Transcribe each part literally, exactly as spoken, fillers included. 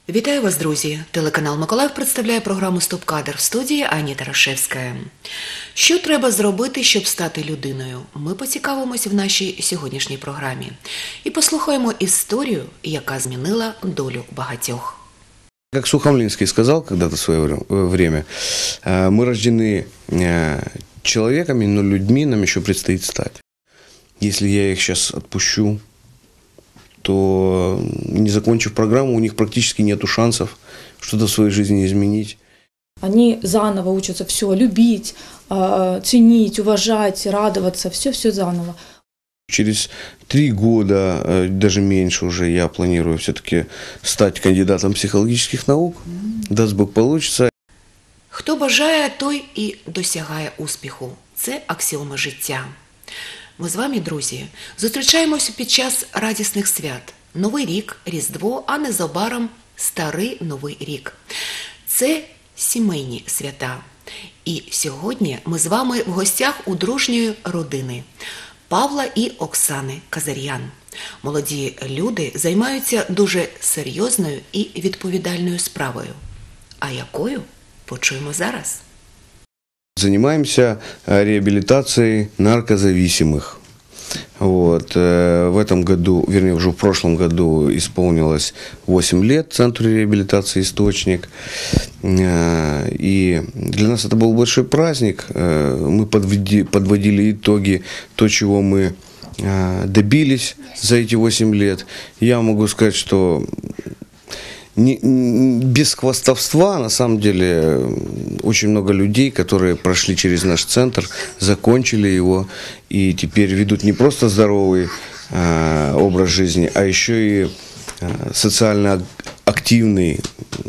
Вітаю вас, друзі! Телеканал Миколаїв представляє програму «Стоп-кадр», в студії Аня Тарашевська. Що треба зробити, щоб стати людиною? Ми поцікавимося в нашій сьогоднішній програмі. І послухаємо історію, яка змінила долю багатьох. Как Сухомлинский сказал когда-то в свое время, мы рождены человеками, но людьми нам еще предстоит стать. Если я их сейчас отпущу, то, не закончив программу, у них практически нету шансов что-то в своей жизни изменить. Они заново учатся все любить, ценить, уважать, радоваться, все-все заново. Через три года, даже меньше уже, я планирую все-таки стать кандидатом психологических наук. Даст Бог, получится. Хто бажає, той і досягає успіху. Це аксіоми життя. Ми з вами, друзі, зустрічаємося під час радісних свят. Новий рік, Різдво, а незабаром Старий Новий рік. Це сімейні свята. І сьогодні ми з вами в гостях у дружньої родини Павла і Оксани Казар'ян. Молоді люди займаються дуже серйозною і відповідальною справою. А якою? Почуємо зараз. Занимаемся реабилитацией наркозависимых. Вот. В этом году, вернее, уже в прошлом году исполнилось восемь лет Центру реабилитации «Источник». И для нас это был большой праздник. Мы подводили итоги, то, чего мы добились за эти восемь лет. Я могу сказать, что Не, без хвастовства, на самом деле, очень много людей, которые прошли через наш центр, закончили его и теперь ведут не просто здоровый э, образ жизни, а еще и э, социально активный,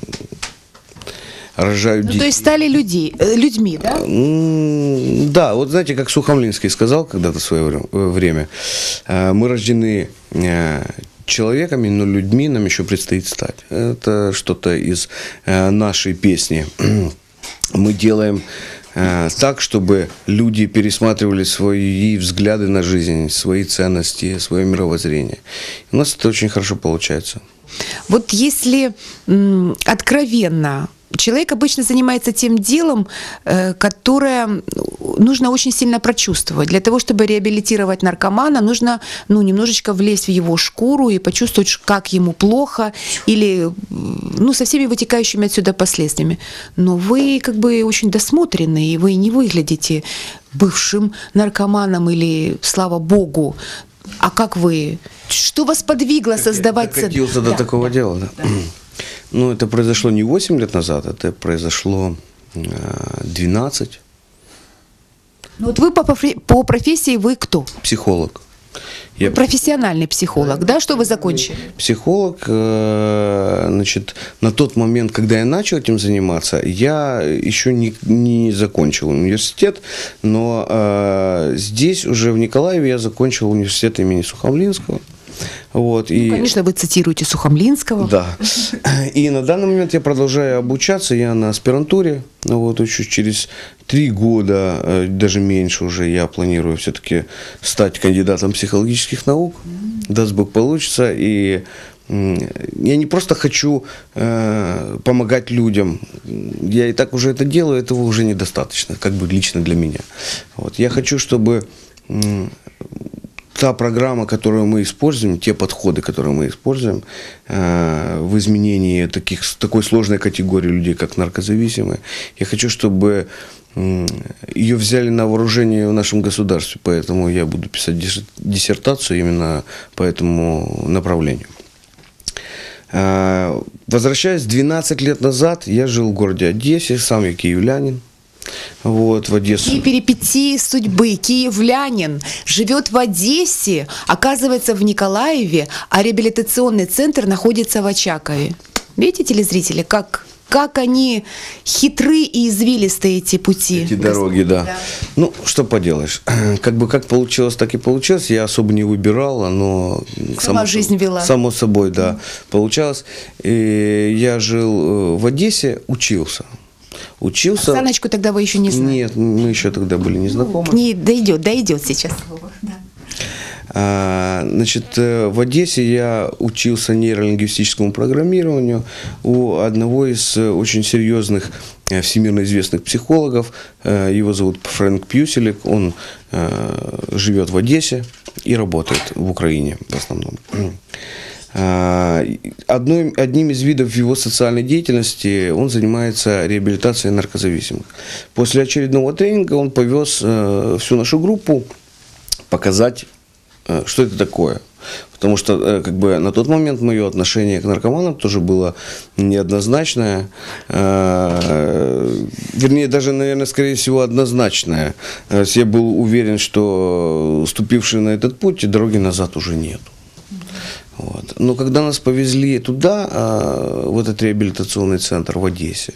рожают ну, детей. То есть стали люди, людьми, да? Да, вот знаете, как Сухомлинский сказал когда-то в свое время, мы рождены человеками, но людьми нам еще предстоит стать. Это что-то из э, нашей песни. Мы делаем э, так, чтобы люди пересматривали свои взгляды на жизнь, свои ценности, свое мировоззрение. У нас это очень хорошо получается. Вот если м, откровенно, человек обычно занимается тем делом, э, которое нужно очень сильно прочувствовать. Для того, чтобы реабилитировать наркомана, нужно ну, немножечко влезть в его шкуру и почувствовать, как ему плохо, или ну, со всеми вытекающими отсюда последствиями. Но вы как бы очень досмотренны, и вы не выглядите бывшим наркоманом или, слава Богу. А как вы? Что вас подвигло создавать... Докатился до да, такого да, дела, да? Да. Ну, это произошло не восемь лет назад, это произошло двенадцать. Ну, вот вы по, по профессии, вы кто? Психолог. Я... Профессиональный психолог, да? Что вы закончили? Психолог, значит, на тот момент, когда я начал этим заниматься, я еще не, не закончил университет, но э, здесь уже в Николаеве я закончил университет имени Сухомлинского. Вот, ну, и... конечно, вы цитируете Сухомлинского. Да. И на данный момент я продолжаю обучаться, я на аспирантуре. Вот, еще через три года, даже меньше уже, я планирую все-таки стать кандидатом психологических наук. Mm-hmm. Даст Бог, получится. И я не просто хочу э, помогать людям. Я и так уже это делаю, этого уже недостаточно, как бы лично для меня. Вот. Я хочу, чтобы... Э, Та программа, которую мы используем, те подходы, которые мы используем э, в изменении таких, такой сложной категории людей, как наркозависимые, я хочу, чтобы э, ее взяли на вооружение в нашем государстве, поэтому я буду писать диссертацию именно по этому направлению. Э, возвращаясь двенадцать лет назад, я жил в городе Одессе, сам я киевлянин. Вот, в Одессу. И перипетии судьбы. Киевлянин живет в Одессе, оказывается в Николаеве, а реабилитационный центр находится в Очакове. Видите, телезрители, как, как они хитры и извилистые эти пути. Эти дороги, да. да. Ну, что поделаешь. Как бы как получилось, так и получилось. Я особо не выбирал, оно... Сама само, жизнь вела. Само собой, да, mm. получалось. И я жил в Одессе, учился. Учился. Оксаночку тогда вы еще не знали? Нет, мы еще тогда были не знакомы. Не дойдет, дойдет сейчас. А, Значит, э, в Одессе я учился нейролингвистическому программированию у одного из э, очень серьезных э, всемирно известных психологов. Э, Его зовут Фрэнк Пьюселик. Он э, живет в Одессе и работает в Украине в основном. А, Одной, одним из видов его социальной деятельности он занимается реабилитацией наркозависимых. После очередного тренинга он повез э, всю нашу группу показать, э, что это такое. Потому что э, как бы, на тот момент мое отношение к наркоманам тоже было неоднозначное, э, вернее, даже, наверное, скорее всего, однозначное. То есть я был уверен, что, ступивший на этот путь, дороги назад уже нет. Вот. Но когда нас повезли туда, в этот реабилитационный центр в Одессе,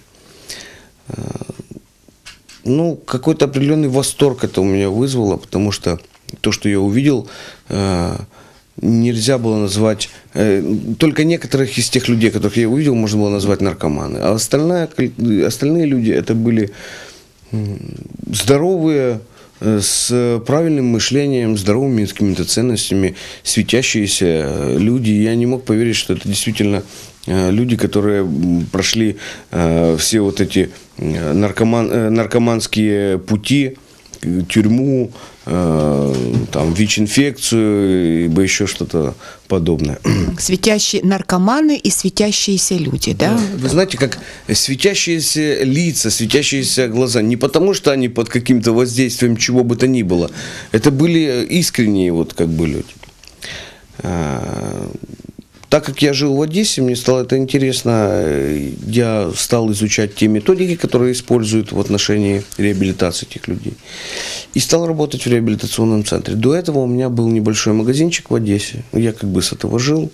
ну, какой-то определенный восторг это у меня вызвало, потому что то, что я увидел, нельзя было назвать, только некоторых из тех людей, которых я увидел, можно было назвать наркоманы, а остальная, остальные люди это были здоровые, с правильным мышлением, здоровыми какими-то ценностями, светящиеся люди. Я не мог поверить, что это действительно люди, которые прошли все вот эти наркоман, наркоманские пути, тюрьму, там, ВИЧ-инфекцию, либо еще что-то подобное. Светящие наркоманы и светящиеся люди, да? Вы знаете, как светящиеся лица, светящиеся глаза. Не потому, что они под каким-то воздействием чего бы то ни было. Это были искренние вот как бы люди. Так как я жил в Одессе, мне стало это интересно, я стал изучать те методики, которые используют в отношении реабилитации этих людей. И стал работать в реабилитационном центре. До этого у меня был небольшой магазинчик в Одессе, я как бы с этого жил.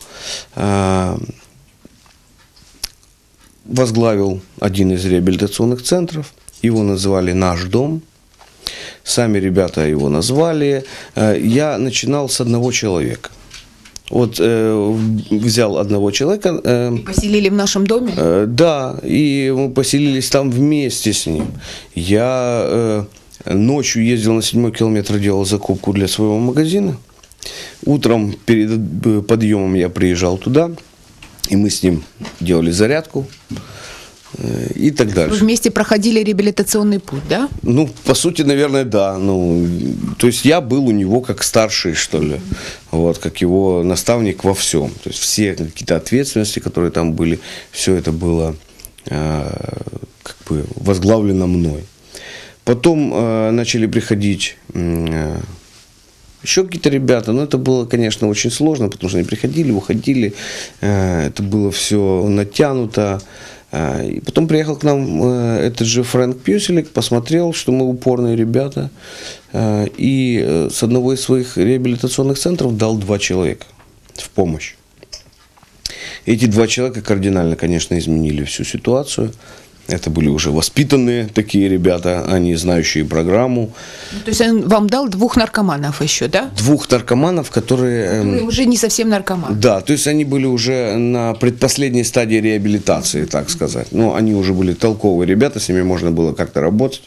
Возглавил один из реабилитационных центров, его называли «Наш дом». Сами ребята его назвали. Я начинал с одного человека. Вот э, взял одного человека. Э, Поселили в нашем доме? Э, да, и мы поселились там вместе с ним. Я э, ночью ездил на седьмой километр, делал закупку для своего магазина. Утром перед подъемом я приезжал туда, и мы с ним делали зарядку. И так дальше. Вы вместе проходили реабилитационный путь, да? Ну, по сути, наверное, да. Ну, то есть я был у него как старший, что ли, вот, как его наставник во всем. То есть все какие-то ответственности, которые там были, все это было э, как бы возглавлено мной. Потом э, начали приходить э, еще какие-то ребята, но это было, конечно, очень сложно, потому что они приходили, уходили, э, это было все натянуто. И потом приехал к нам этот же Фрэнк Пьюселик, посмотрел, что мы упорные ребята, и с одного из своих реабилитационных центров дал два человека в помощь. Эти два человека кардинально, конечно, изменили всю ситуацию. Это были уже воспитанные такие ребята, они знающие программу. То есть он вам дал двух наркоманов еще, да? Двух наркоманов, которые... Которые уже не совсем наркоманы. Да, то есть они были уже на предпоследней стадии реабилитации, так сказать. Но они уже были толковые ребята, с ними можно было как-то работать.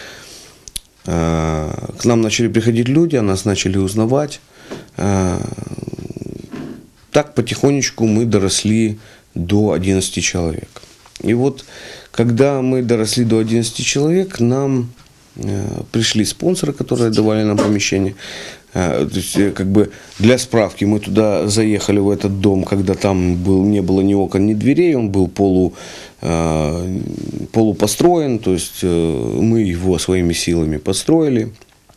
К нам начали приходить люди, о нас начали узнавать. Так потихонечку мы доросли до одиннадцати человек. И вот, когда мы доросли до одиннадцати человек, нам э, пришли спонсоры, которые давали нам помещение. Э, то есть, э, как бы для справки, мы туда заехали, в этот дом, когда там был, не было ни окон, ни дверей, он был полу, э, полупостроен, то есть э, мы его своими силами построили.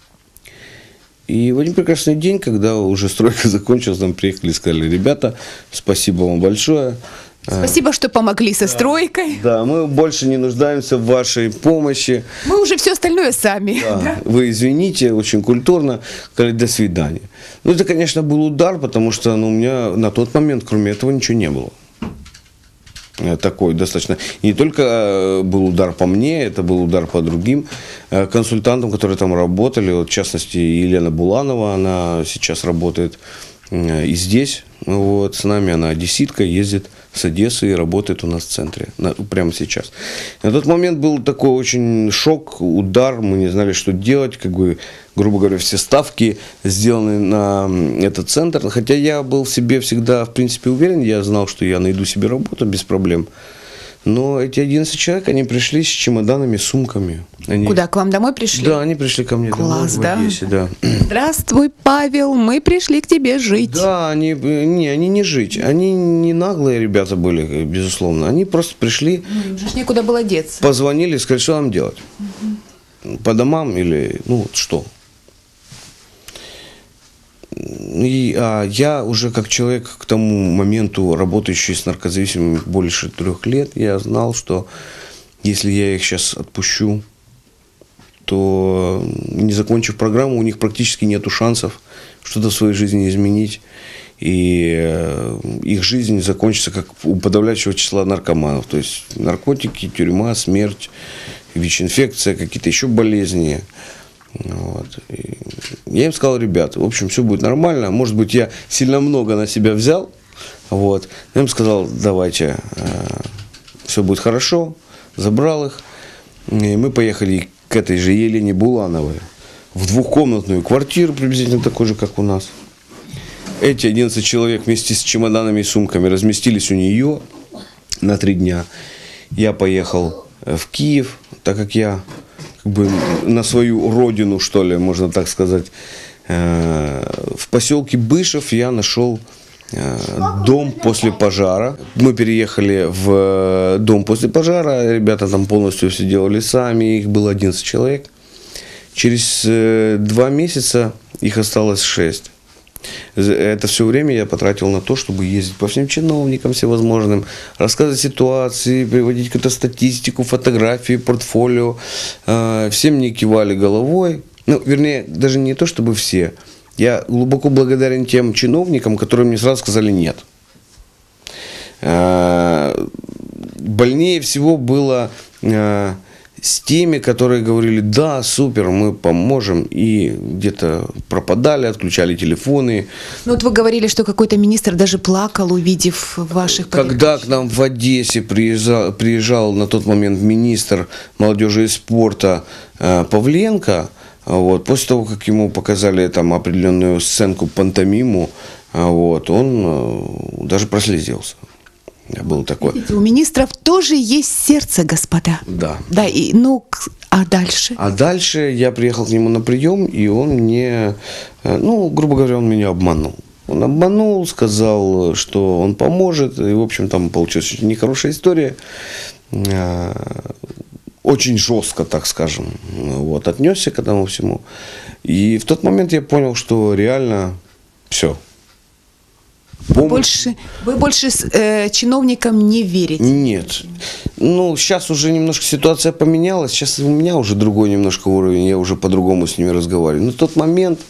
И в один прекрасный день, когда уже стройка закончилась, нам приехали и сказали: ребята, спасибо вам большое. Спасибо, что помогли со стройкой. Да, мы больше не нуждаемся в вашей помощи. Мы уже все остальное сами. Да, Да? вы извините, очень культурно, сказали: до свидания. Ну, это, конечно, был удар, потому что ну, у меня на тот момент, кроме этого, ничего не было. Такой достаточно. И не только был удар по мне, это был удар по другим консультантам, которые там работали. Вот, в частности, Елена Буланова, она сейчас работает И здесь вот, с нами она одесситка, ездит с Одессы и работает у нас в центре, на, прямо сейчас. На тот момент был такой очень шок, удар, мы не знали, что делать, как бы, грубо говоря, все ставки сделаны на этот центр. Хотя я был в себе всегда, в принципе, уверен, я знал, что я найду себе работу без проблем. Но эти одиннадцать человек, они пришли с чемоданами, сумками. Они... Куда, к вам домой пришли? Да, они пришли ко мне Класс, домой да? в Одессе, да. Здравствуй, Павел, мы пришли к тебе жить. Да, они не, они не жить. Они не наглые ребята были, безусловно. Они просто пришли, Ну, им же ж некуда было деться. позвонили, сказали, что нам делать. По домам или, ну, вот что. И а, я уже как человек к тому моменту, работающий с наркозависимыми больше трех лет, я знал, что если я их сейчас отпущу, то, не закончив программу, у них практически нету шансов что-то в своей жизни изменить. И э, их жизнь закончится, как у подавляющего числа наркоманов. То есть наркотики, тюрьма, смерть, ВИЧ-инфекция, какие-то еще болезни. Вот. И я им сказал, ребята, в общем, все будет нормально. Может быть, я сильно много на себя взял. Вот. Я им сказал, давайте, э, все будет хорошо. Забрал их. И мы поехали к этой же Елене Булановой в двухкомнатную квартиру, приблизительно такой же, как у нас. Эти одиннадцать человек вместе с чемоданами и сумками разместились у нее на три дня. Я поехал в Киев, так как я как бы на свою родину, что ли, можно так сказать. В поселке Бышев я нашел дом после пожара. Мы переехали в дом после пожара. Ребята там полностью все делали сами. Их было одиннадцать человек. Через два месяца их осталось шесть. Это все время я потратил на то, чтобы ездить по всем чиновникам всевозможным, рассказывать ситуации, приводить какую-то статистику, фотографии, портфолио. Все мне кивали головой. Ну, вернее, даже не то, чтобы все. Я глубоко благодарен тем чиновникам, которые мне сразу сказали «нет». Больнее всего было с теми, которые говорили «да, супер, мы поможем», и где-то пропадали, отключали телефоны. Ну вот вы говорили, что какой-то министр даже плакал, увидев ваших Когда к нам в Одессе приезжал, приезжал на тот момент министр молодежи и спорта э, Павленко, вот, после того, как ему показали там определенную сценку, пантомиму, вот, он э, даже прослезился. Был такой. Видите, у министров тоже есть сердце, господа. Да. Да, и, ну, а дальше? А дальше я приехал к нему на прием, и он мне, ну, грубо говоря, он меня обманул. Он обманул, сказал, что он поможет, и, в общем, там получилась очень нехорошая история. Очень жестко, так скажем, вот, отнесся к этому всему. И в тот момент я понял, что реально все. Вы больше, вы больше с, э, чиновникам не верите? Нет. Ну, сейчас уже немножко ситуация поменялась. Сейчас у меня уже другой немножко уровень. Я уже по-другому с ними разговариваю. Но в тот момент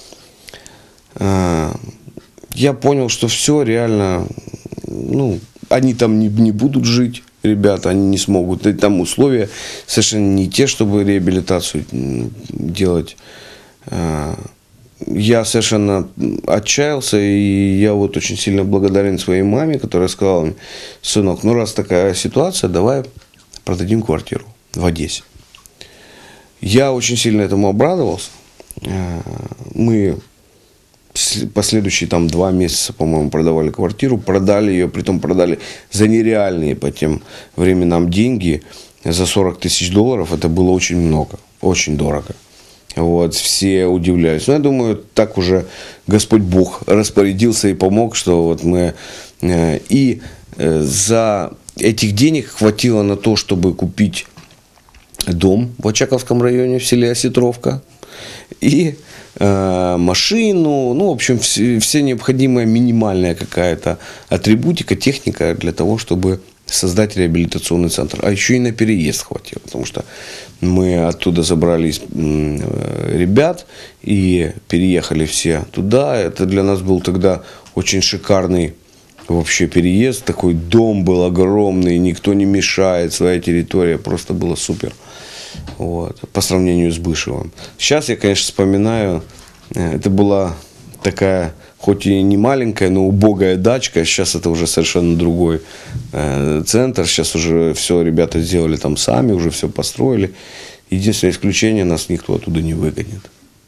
э, я понял, что все реально, ну, они там не, не будут жить, ребята, они не смогут. И там условия совершенно не те, чтобы реабилитацию делать. Э, Я совершенно отчаялся, и я вот очень сильно благодарен своей маме, которая сказала мне: сынок, ну раз такая ситуация, давай продадим квартиру в Одессе. Я очень сильно этому обрадовался. Мы последующие там два месяца, по-моему, продавали квартиру, продали ее, притом продали за нереальные по тем временам деньги, за сорок тысяч долларов. Это было очень много, очень дорого. Вот, все удивлялись. Но я думаю, так уже Господь Бог распорядился и помог, что вот мы... И за этих денег хватило на то, чтобы купить дом в Очаковском районе, в селе Осетровка, и э, машину, ну, в общем, все, все необходимая минимальная какая-то атрибутика, техника для того, чтобы создать реабилитационный центр. А еще и на переезд хватило, потому что мы оттуда забрали ребят и переехали все туда. Это для нас был тогда очень шикарный вообще переезд. Такой дом был огромный, никто не мешает, своя территория. Просто было супер. Вот, по сравнению с Бышевым. Сейчас я, конечно, вспоминаю, это была такая, хоть и не маленькая, но убогая дачка. Сейчас это уже совершенно другой э, центр. Сейчас уже все ребята сделали там сами, уже все построили. Единственное исключение, нас никто оттуда не выгонит.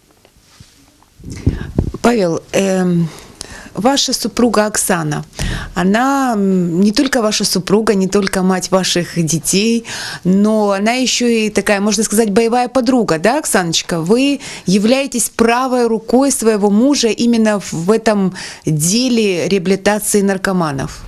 Павел, эм, ваша супруга Оксана, она не только ваша супруга, не только мать ваших детей, но она еще и такая, можно сказать, боевая подруга, да, Оксаночка? Вы являетесь правой рукой своего мужа именно в этом деле реабилитации наркоманов.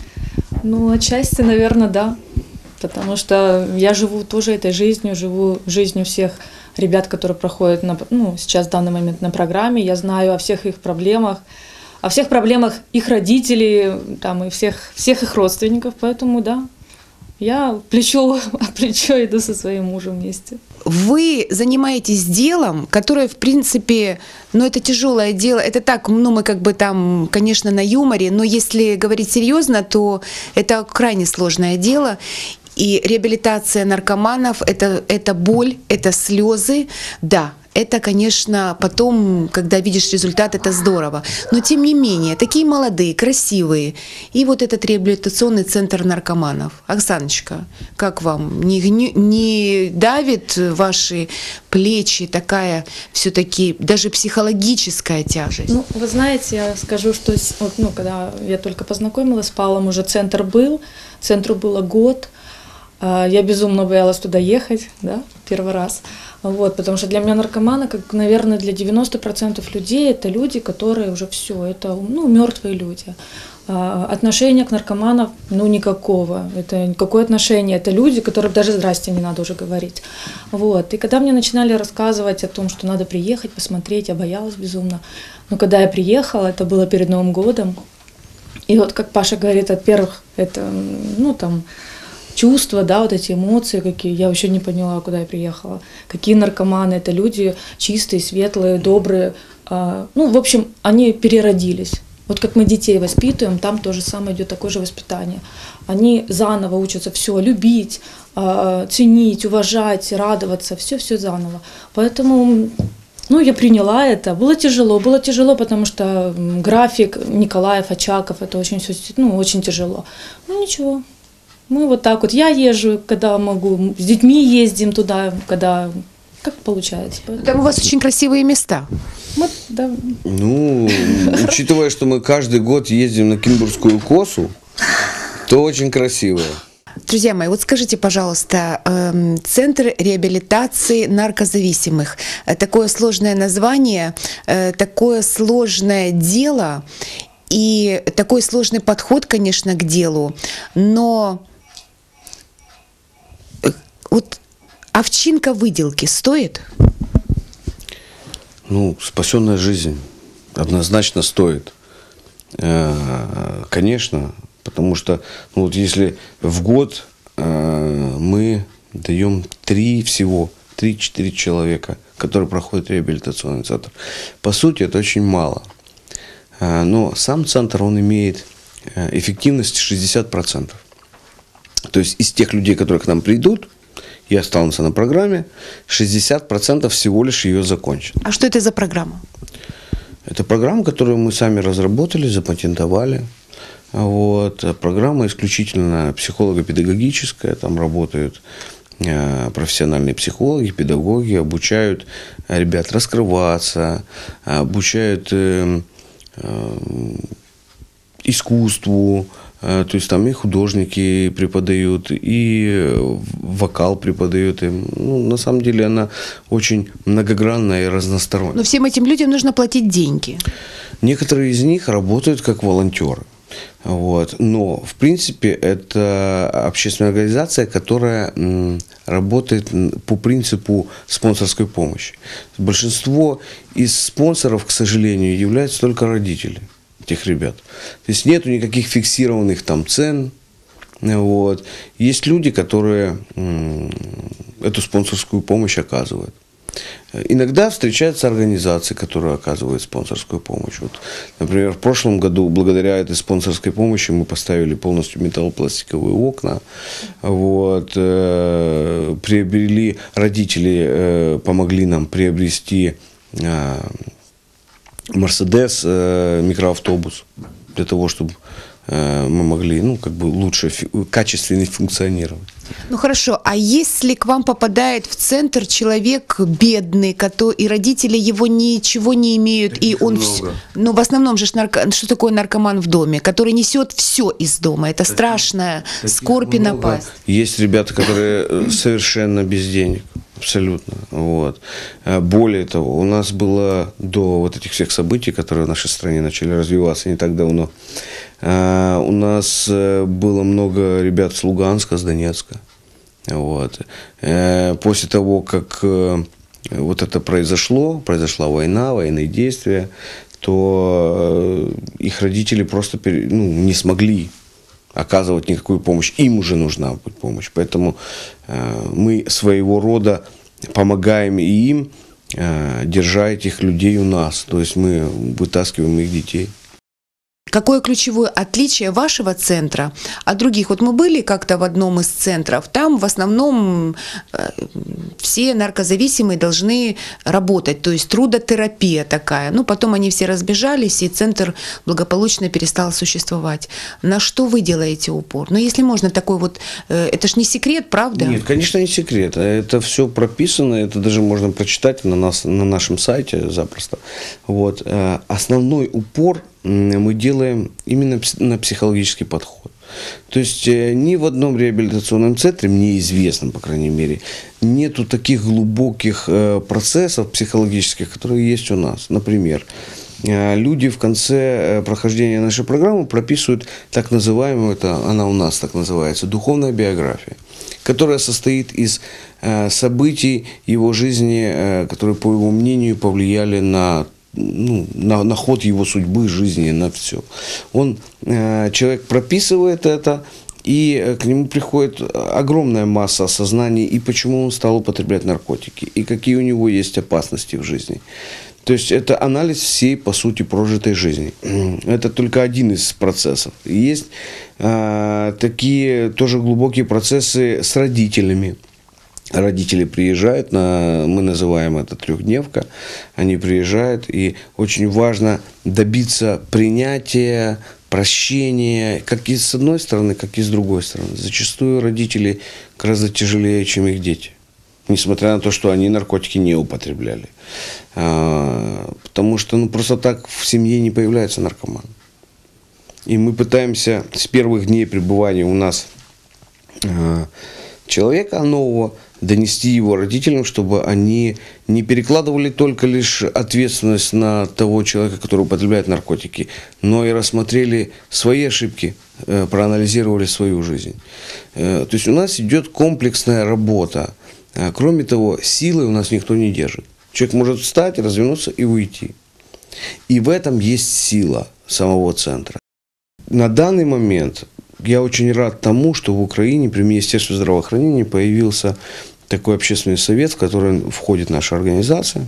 Ну, отчасти, наверное, да. Потому что я живу тоже этой жизнью, живу жизнью всех ребят, которые проходят на, ну, сейчас в данный момент на программе. Я знаю о всех их проблемах, о всех проблемах их родителей там, и всех, всех их родственников. Поэтому, да, я плечо о плечо иду со своим мужем вместе. Вы занимаетесь делом, которое, в принципе, ну, это тяжелое дело. Это так, ну, мы как бы там, конечно, на юморе, но если говорить серьезно, то это крайне сложное дело. И реабилитация наркоманов это, – это боль, это слезы, да. Это, конечно, потом, когда видишь результат, это здорово. Но, тем не менее, такие молодые, красивые. И вот этот реабилитационный центр наркоманов. Оксаночка, как вам? Не, не, не давит ваши плечи такая все-таки даже психологическая тяжесть? Ну, вы знаете, я скажу, что вот, ну, когда я только познакомилась с Павлом, уже центр был, центру было год. Я безумно боялась туда ехать, да, первый раз. Вот, потому что для меня наркоманы, как, наверное, для девяноста процентов людей, это люди, которые уже все, это, ну, мертвые люди. А, отношения к наркоманам, ну, никакого. Это никакое отношение. Это люди, которым даже здрасте не надо уже говорить. Вот. И когда мне начинали рассказывать о том, что надо приехать, посмотреть, я боялась безумно. Но когда я приехала, это было перед Новым годом. И вот, как Паша говорит, во-первых, это, ну, там, чувства, да, вот эти эмоции какие, я вообще не поняла, куда я приехала. Какие наркоманы, это люди чистые, светлые, добрые. Ну, в общем, они переродились. Вот как мы детей воспитываем, там то же самое идет, такое же воспитание. Они заново учатся все любить, ценить, уважать, радоваться, все-все заново. Поэтому, ну, я приняла это. Было тяжело, было тяжело, потому что график Николаев, Очаков, это очень, ну, очень тяжело. Ну, ничего. Мы вот так вот, я езжу, когда могу, с детьми ездим туда, когда, как получается. Там у вас очень красивые места. Мы, да. Ну, учитывая, что мы каждый год ездим на Кимбургскую косу, то очень красиво. Друзья мои, вот скажите, пожалуйста, Центр реабилитации наркозависимых. Такое сложное название, такое сложное дело и такой сложный подход, конечно, к делу, но вот овчинка выделки стоит? Ну, спасенная жизнь однозначно стоит. Конечно, потому что, ну, вот если в год мы даем три всего, три-четыре человека, которые проходят реабилитационный центр, по сути, это очень мало. Но сам центр, он имеет эффективность шестьдесят процентов. То есть из тех людей, которые к нам придут и останутся на программе, шестьдесят процентов всего лишь ее закончат. А что это за программа? Это программа, которую мы сами разработали, запатентовали. Вот. Программа исключительно психолого-педагогическая. Там работают профессиональные психологи, педагоги, обучают ребят раскрываться, обучают искусству, то есть там и художники преподают, и вокал преподают им. Ну, на самом деле она очень многогранная и разносторонняя. Но всем этим людям нужно платить деньги. Некоторые из них работают как волонтеры. Вот. Но, в принципе, это общественная организация, которая работает по принципу спонсорской помощи. Большинство из спонсоров, к сожалению, являются только родители этих ребят. То есть нету никаких фиксированных там цен. Вот. Есть люди, которые эту спонсорскую помощь оказывают. Иногда встречаются организации, которые оказывают спонсорскую помощь. Вот, например, в прошлом году благодаря этой спонсорской помощи мы поставили полностью металлопластиковые окна. Вот, э, приобрели, родители э, помогли нам приобрести э, Мерседес, э, микроавтобус, для того, чтобы э, мы могли, ну, как бы лучше, фи- качественнее функционировать. Ну хорошо, а если к вам попадает в центр человек бедный, кото- и родители его ничего не имеют, и Таких он... много. вс- Ну, в основном же ж нарко- что такое наркоман в доме, который несет все из дома, это страшная скорбь и Много. напасть. Есть ребята, которые э, совершенно без денег. Абсолютно. Вот. Э, Более того, у нас было до вот этих всех событий, которые в нашей стране начали развиваться не так давно, э, у нас э, было много ребят с Луганска, с Донецка. Вот. Э, После того, как э, вот это произошло, произошла война, военные действия, то э, их родители просто пере- ну, не смогли оказывать никакую помощь. Им уже нужна будет помощь. Поэтому э, мы своего рода помогаем и им э, держать этих людей у нас. То есть мы вытаскиваем их детей. Какое ключевое отличие вашего центра от других? Вот мы были как-то в одном из центров, там в основном э, все наркозависимые должны работать, то есть трудотерапия такая. Ну, потом они все разбежались, и центр благополучно перестал существовать. На что вы делаете упор? Ну, если можно, такой вот, э, это ж не секрет, правда? Нет, конечно, не секрет. Это все прописано, это даже можно прочитать на, нас, на нашем сайте запросто. Вот. Э, Основной упор мы делаем именно пс- на психологический подход. То есть э, ни в одном реабилитационном центре, мне известно, по крайней мере, нету таких глубоких э, процессов психологических, которые есть у нас. Например, э, люди в конце э, прохождения нашей программы прописывают так называемую, это она у нас так называется, духовная биография, которая состоит из э, событий его жизни, э, которые, по его мнению, повлияли на Ну, на, на ход его судьбы, жизни, на все. Он, э, человек прописывает это, и э, к нему приходит огромная масса осознаний, и почему он стал употреблять наркотики, и какие у него есть опасности в жизни. То есть это анализ всей, по сути, прожитой жизни. Это только один из процессов. Есть э, такие тоже глубокие процессы с родителями. Родители приезжают, на, мы называем это трехдневка, они приезжают, и очень важно добиться принятия, прощения, как и с одной стороны, как и с другой стороны. Зачастую родители гораздо тяжелее, чем их дети, несмотря на то, что они наркотики не употребляли. А, потому что ну, просто так в семье не появляется наркоман. И мы пытаемся с первых дней пребывания у нас а, человека нового донести его родителям, чтобы они не перекладывали только лишь ответственность на того человека, который употребляет наркотики, но и рассмотрели свои ошибки, проанализировали свою жизнь. То есть у нас идет комплексная работа. Кроме того, силой у нас никто не держит. Человек может встать, развернуться и уйти. И в этом есть сила самого центра. На данный момент я очень рад тому, что в Украине при Министерстве здравоохранения появился такой общественный совет, в который входит наша организация.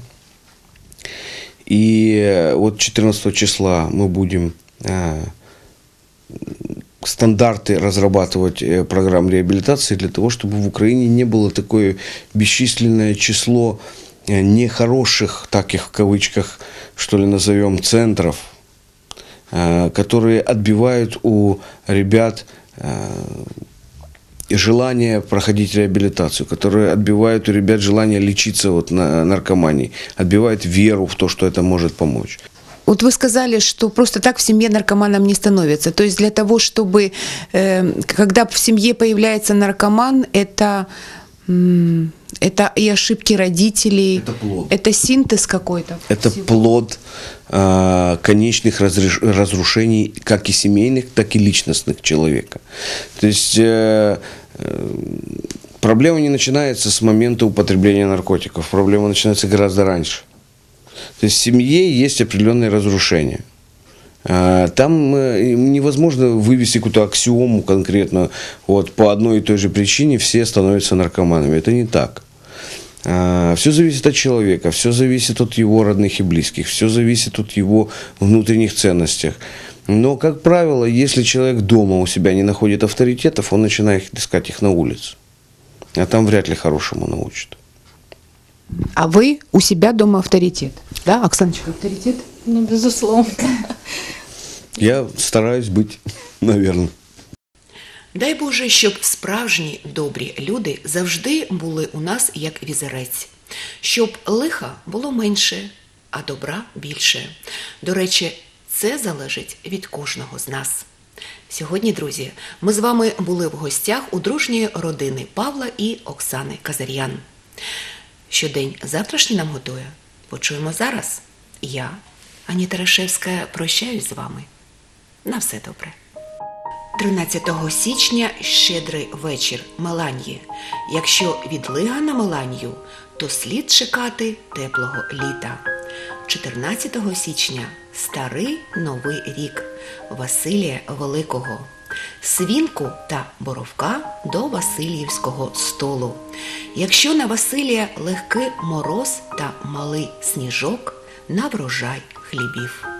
И вот четырнадцатого числа мы будем э, стандарты разрабатывать э, программ реабилитации для того, чтобы в Украине не было такое бесчисленное число э, нехороших, так их в кавычках, что ли, назовем, центров, э, которые отбивают у ребят э, желание проходить реабилитацию, которые отбивают у ребят желание лечиться вот на наркомании, отбивают веру в то, что это может помочь. Вот вы сказали, что просто так в семье наркоманом не становится. То есть для того, чтобы, э, когда в семье появляется наркоман, это, м, это и ошибки родителей, Это плод. это синтез какой-то. Это всего. плод э, конечных разреш- разрушений, как и семейных, так и личностных человека. То есть э, э, проблема не начинается с момента употребления наркотиков, проблема начинается гораздо раньше. То есть в семье есть определенные разрушения. Э, Там э, невозможно вывести какую-то аксиому конкретно, вот, по одной и той же причине все становятся наркоманами. Это не так. Все зависит от человека, все зависит от его родных и близких, все зависит от его внутренних ценностей. Но, как правило, если человек дома у себя не находит авторитетов, он начинает искать их на улице. А там вряд ли хорошему научат. А вы у себя дома авторитет, да, Оксаночка, авторитет? Ну, безусловно. Я стараюсь быть, наверное. Дай Боже, щоб справжні добрі люди завжди були у нас як візерець, щоб лиха було менше, а добра більше. До речі, це залежить від кожного з нас. Сьогодні, друзі, ми з вами були в гостях у дружньої родини Павла і Оксани Казар'ян. Що день завтрашній нам готує? Почуємо зараз. Я, Аніта Рашевська, прощаюсь з вами. На все добре. тринадцятого січня щедрий вечір Меланії. Якщо відлига на Меланію, то слід чекати теплого літа. чотирнадцятого січня старий новий рік Василія Великого. Свінку та боровка до Васильівського столу. Якщо на Василія легкий мороз та малий сніжок, на врожай хлібів.